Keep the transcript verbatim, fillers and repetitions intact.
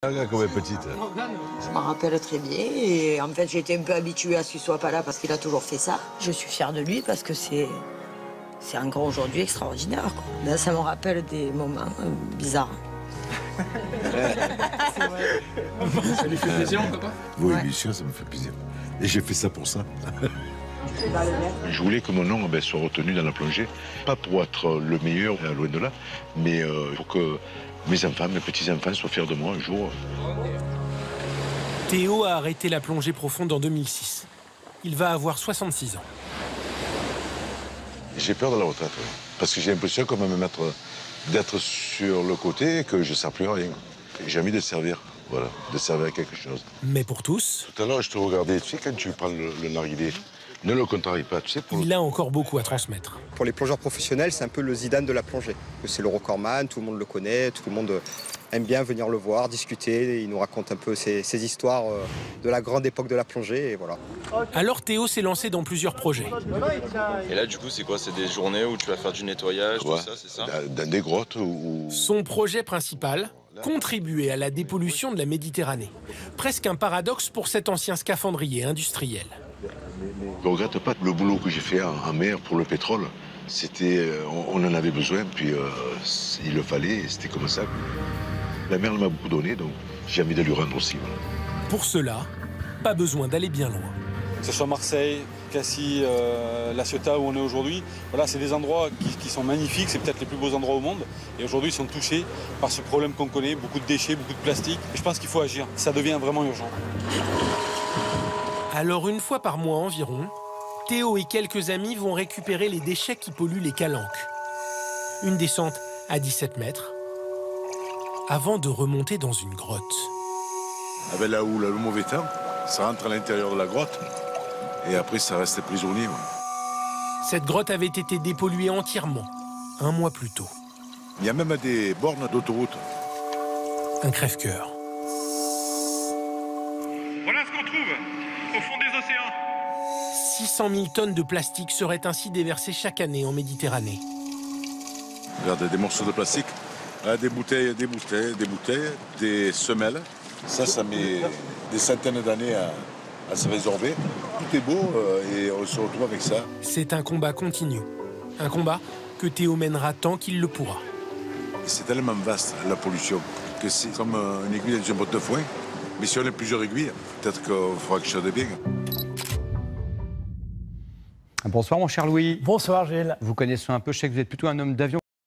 Comme petite. Je m'en rappelle très bien et en fait j'étais un peu habituée à ce qu'il soit pas là parce qu'il a toujours fait ça. Je suis fière de lui parce que c'est c'est encore aujourd'hui extraordinaire, quoi. Là, ça me rappelle des moments euh, bizarres. C'est vrai. Ça lui fait plaisir, mon papa? Oui, Ouais. bien sûr, ça me fait plaisir. Et j'ai fait ça pour ça. Je voulais que mon nom ben, soit retenu dans la plongée, pas pour être le meilleur, loin de là, mais euh, pour que mes enfants, mes petits-enfants soient fiers de moi un jour. Théo a arrêté la plongée profonde en deux mille six. Il va avoir soixante-six ans. J'ai peur de la retraite, oui. Parce que j'ai l'impression qu'on va me mettre d'être sur le côté et que je ne sers plus à rien. J'ai envie de servir, voilà, de servir à quelque chose. Mais pour tous, Tout à l'heure, je te regardais, tu sais, quand tu prends le, le narguilé, ne le contrarie pas, tu sais, pour... il a encore beaucoup à transmettre. Pour les plongeurs professionnels, c'est un peu le Zidane de la plongée. C'est le recordman, tout le monde le connaît, tout le monde aime bien venir le voir, discuter. Il nous raconte un peu ses, ses histoires de la grande époque de la plongée, et voilà. Alors Théo s'est lancé dans plusieurs projets. Et là, du coup, c'est quoi? C'est des journées où tu vas faire du nettoyage, Ouais, tout ça, c'est ça? dans, dans des grottes ou... Son projet principal, contribuer à la dépollution de la Méditerranée. Presque un paradoxe pour cet ancien scaphandrier industriel. Je ne regrette pas le boulot que j'ai fait en, en mer pour le pétrole. C'était, on, on en avait besoin, puis euh, il le fallait, et c'était comme ça. La mer m'a beaucoup donné, donc j'ai envie de lui rendre aussi. Voilà. Pour cela, pas besoin d'aller bien loin. Que ce soit Marseille, Cassis, euh, La Ciotat où on est aujourd'hui, voilà, c'est des endroits qui, qui sont magnifiques, c'est peut-être les plus beaux endroits au monde. Et aujourd'hui, ils sont touchés par ce problème qu'on connaît, beaucoup de déchets, beaucoup de plastique. Et je pense qu'il faut agir, ça devient vraiment urgent. Alors une fois par mois environ, Théo et quelques amis vont récupérer les déchets qui polluent les calanques. Une descente à dix-sept mètres, avant de remonter dans une grotte. Ah ben là où le mauvais temps, ça rentre à l'intérieur de la grotte, et après ça reste prisonnier. Ouais. Cette grotte avait été dépolluée entièrement, un mois plus tôt. Il y a même des bornes d'autoroute. Un crève-cœur. Voilà ce qu'on trouve au fond des océans. six cent mille tonnes de plastique seraient ainsi déversées chaque année en Méditerranée. Regarde, des morceaux de plastique, là, des bouteilles, des bouteilles, des bouteilles, des semelles. Ça, ça met des centaines d'années à, à se résorber. Tout est beau euh, et on se retrouve avec ça. C'est un combat continu. Un combat que Théo mènera tant qu'il le pourra. C'est tellement vaste, la pollution, que c'est comme une aiguille dans une botte de foin. Mais si on a plusieurs aiguilles, peut-être qu'il faudra que je sois bien. Bonsoir mon cher Louis. Bonsoir Gilles. Vous connaissez un peu, je sais que vous êtes plutôt un homme d'avion.